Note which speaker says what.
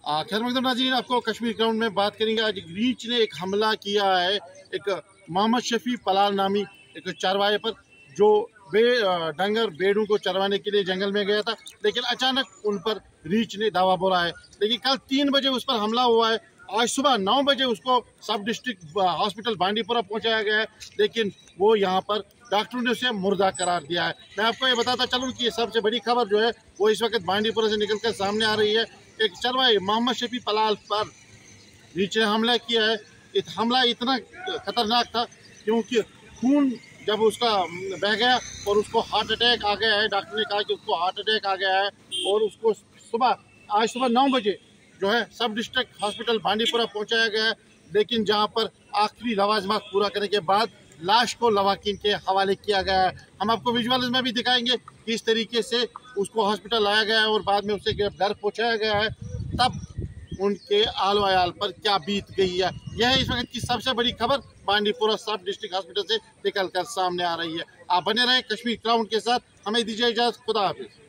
Speaker 1: खैर मकदम नाज़रीन, आपको कश्मीर ग्राउंड में बात करेंगे। आज रीछ ने एक हमला किया है एक मोहम्मद शफी पलाल नामी एक चरवाहे पर, जो डंगर भेड़ों को चरवाने के लिए जंगल में गया था, लेकिन अचानक उन पर रीछ ने धावा बोला है। लेकिन कल 3 बजे उस पर हमला हुआ है। आज सुबह 9 बजे उसको सब डिस्ट्रिक्ट हॉस्पिटल बांडीपुरा पहुंचाया गया है, लेकिन वो यहाँ पर डॉक्टरों ने उसे मुर्दा करार दिया है। मैं आपको ये बताता चलूँ कि ये सबसे बड़ी खबर जो है वो इस वक्त बांडीपुरा से निकलकर सामने आ रही है। एक चरवाहे मोहम्मद शफी पलाल पर रीछ ने हमला किया है। हमला इतना खतरनाक था क्योंकि खून जब उसका बह गया और उसको हार्ट अटैक आ गया है। डॉक्टर ने कहा कि उसको हार्ट अटैक आ गया है और उसको आज सुबह 9 बजे जो है सब डिस्ट्रिक्ट हॉस्पिटल बांडीपुरा पहुंचाया गया है, लेकिन जहां पर आखिरी लवाजमात पूरा करने के बाद लाश को लवाकिन के हवाले किया गया है। हम आपको विजुअल्स में भी दिखाएंगे कि इस तरीके से उसको हॉस्पिटल लाया गया है और बाद में उसे घर पहुंचाया गया है। तब उनके आल वयाल पर क्या बीत गई है, यह है इस वक्त की सबसे बड़ी खबर बांडीपुरा सब डिस्ट्रिक्ट हॉस्पिटल से निकल कर सामने आ रही है। आप बने रहें कश्मीर क्राउन के साथ। हमें दीजिए इजाजत। खुदा हाफिज।